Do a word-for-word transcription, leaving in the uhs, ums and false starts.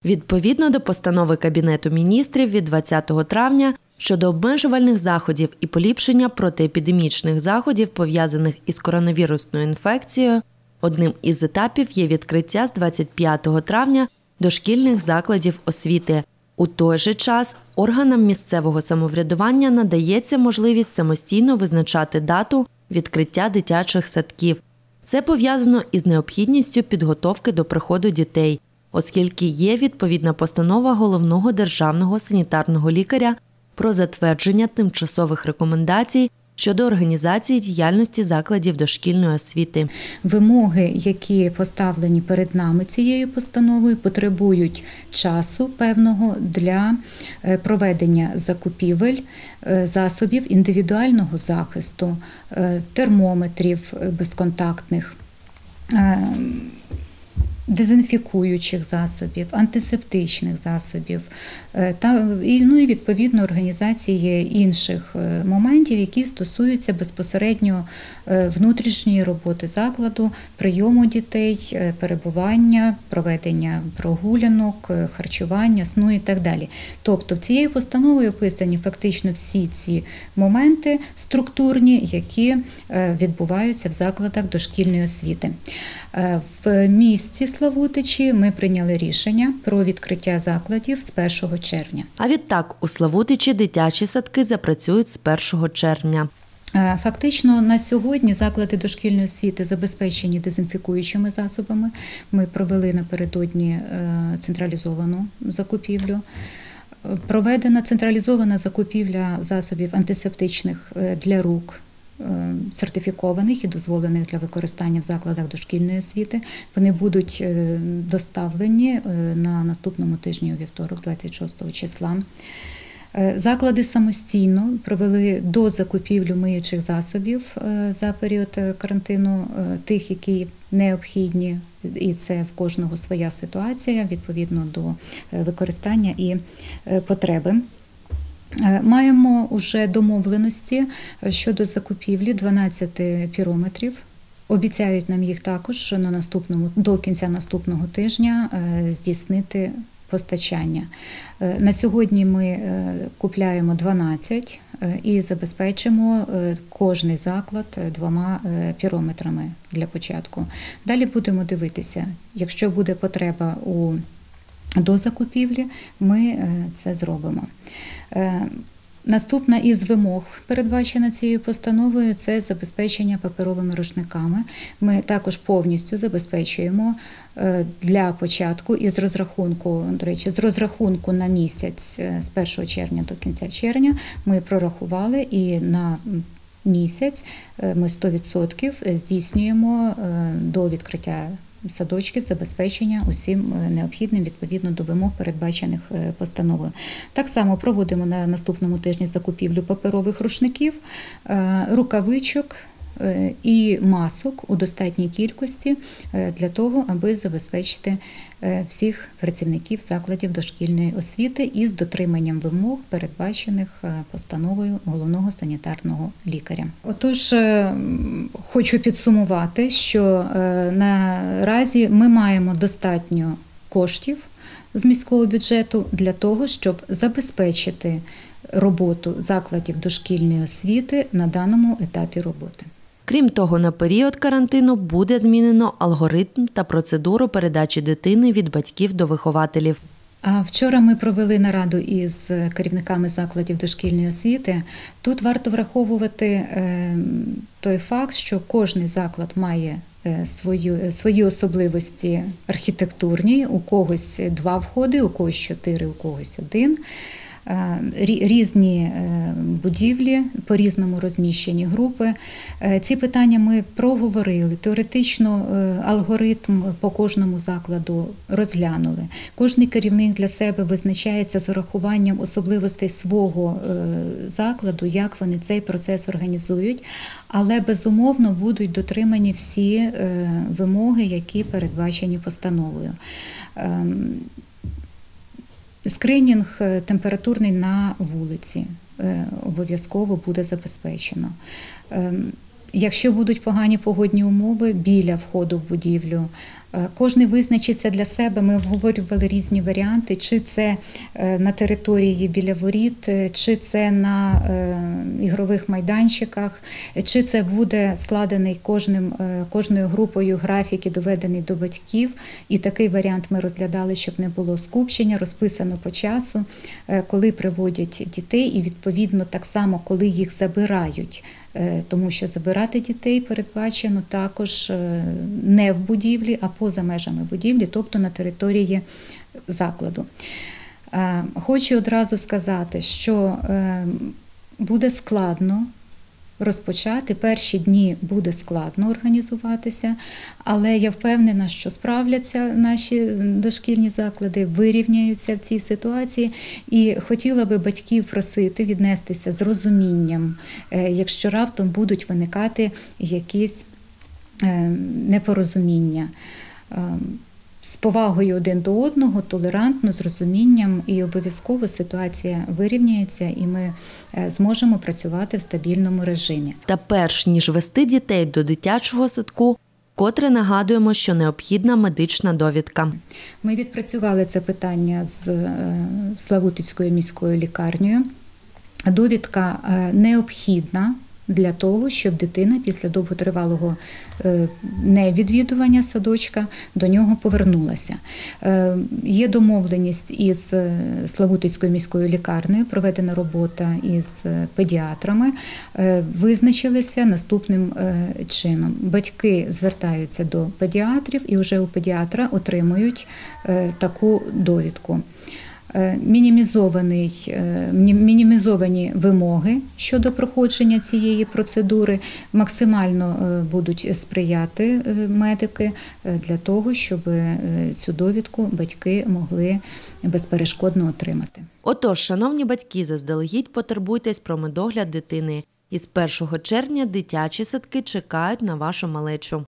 Відповідно до постанови Кабінету міністрів від двадцятого травня щодо обмежувальних заходів і поліпшення протиепідемічних заходів, пов'язаних із коронавірусною інфекцією, одним із етапів є відкриття з двадцять п'ятого травня дошкільних закладів освіти. У той же час органам місцевого самоврядування надається можливість самостійно визначати дату відкриття дитячих садків. Це пов'язано із необхідністю підготовки до приходу дітей, оскільки є відповідна постанова Головного державного санітарного лікаря про затвердження тимчасових рекомендацій щодо організації діяльності закладів дошкільної освіти. Вимоги, які поставлені перед нами цією постановою, потребують часу певного для проведення закупівель засобів індивідуального захисту, термометрів безконтактних, дезінфікуючих засобів, антисептичних засобів та і, ну, і відповідно організації інших моментів, які стосуються безпосередньо внутрішньої роботи закладу, прийому дітей, перебування, проведення прогулянок, харчування, сну і так далі. Тобто цією постановою описані фактично всі ці моменти структурні, які відбуваються в закладах дошкільної освіти. В місті Славутичі ми прийняли рішення про відкриття закладів з першого червня. А відтак у Славутичі дитячі садки запрацюють з першого червня. Фактично на сьогодні заклади дошкільної освіти забезпечені дезінфікуючими засобами. Ми провели напередодні централізовану закупівлю. Проведена централізована закупівля засобів антисептичних для рук, сертифікованих і дозволених для використання в закладах дошкільної освіти. Вони будуть доставлені на наступному тижні у вівторок, двадцять шостого числа. Заклади самостійно провели дозакупівлю миючих засобів за період карантину, тих, які необхідні, і це в кожного своя ситуація, відповідно до використання і потреби. Маємо вже домовленості щодо закупівлі дванадцяти пірометрів. Обіцяють нам їх також на наступному, до кінця наступного тижня здійснити постачання. На сьогодні ми купляємо дванадцять і забезпечимо кожний заклад двома пірометрами для початку. Далі будемо дивитися, якщо буде потреба у дозакупівлі, ми це зробимо. Наступна із вимог, передбачена цією постановою, це забезпечення паперовими рушниками. Ми також повністю забезпечуємо для початку із розрахунку, до речі, з розрахунку на місяць з першого червня до кінця червня ми прорахували, і на місяць ми сто відсотків здійснюємо до відкриття садочків забезпечення усім необхідним відповідно до вимог, передбачених постановою. Так само проводимо на наступному тижні закупівлю паперових рушників, рукавичок і масок у достатній кількості для того, аби забезпечити всіх працівників закладів дошкільної освіти із дотриманням вимог, передбачених постановою Головного санітарного лікаря. Отож, хочу підсумувати, що наразі ми маємо достатньо коштів з міського бюджету для того, щоб забезпечити роботу закладів дошкільної освіти на даному етапі роботи. Крім того, на період карантину буде змінено алгоритм та процедуру передачі дитини від батьків до вихователів. А вчора ми провели нараду із керівниками закладів дошкільної освіти. Тут варто враховувати той факт, що кожний заклад має свою, свої особливості архітектурні, у когось два входи, у когось чотири, у когось один. Різні будівлі, по-різному розміщені групи. Ці питання ми проговорили. Теоретично алгоритм по кожному закладу розглянули. Кожний керівник для себе визначається з урахуванням особливостей свого закладу, як вони цей процес організують, але безумовно будуть дотримані всі вимоги, які передбачені постановою. Скринінг температурний на вулиці обов'язково буде забезпечено. Якщо будуть погані погодні умови біля входу в будівлю, Кожен визначиться для себе, ми обговорювали різні варіанти, чи це на території біля воріт, чи це на ігрових майданчиках, чи це буде складений кожним, кожною групою графік і доведений до батьків. І такий варіант ми розглядали, щоб не було скупчення, розписано по часу, коли приводять дітей і відповідно так само, коли їх забирають. Тому що забирати дітей передбачено також не в будівлі, а поза межами будівлі, тобто на території закладу. Хочу одразу сказати, що буде складно розпочати, перші дні буде складно організуватися, але я впевнена, що справляться наші дошкільні заклади, вирівняються в цій ситуації. І хотіла би батьків просити віднестися з розумінням, якщо раптом будуть виникати якісь непорозуміння. З повагою один до одного, толерантно, з розумінням, і обов'язково ситуація вирівняється, і ми зможемо працювати в стабільному режимі. Та перш ніж вести дітей до дитячого садку, вкотре нагадуємо, що необхідна медична довідка. Ми відпрацювали це питання з Славутицькою міською лікарнею. Довідка необхідна для того, щоб дитина після довготривалого невідвідування садочка до нього повернулася. Є домовленість із Славутицькою міською лікарнею, проведена робота із педіатрами, визначилися наступним чином. Батьки звертаються до педіатрів і вже у педіатра отримують таку довідку. Мінімізований, мінімізовані вимоги щодо проходження цієї процедури, максимально будуть сприяти медики для того, щоб цю довідку батьки могли безперешкодно отримати. Отож, шановні батьки, заздалегідь потурбуйтесь про медогляд дитини. Із першого червня дитячі садки чекають на вашу малечу.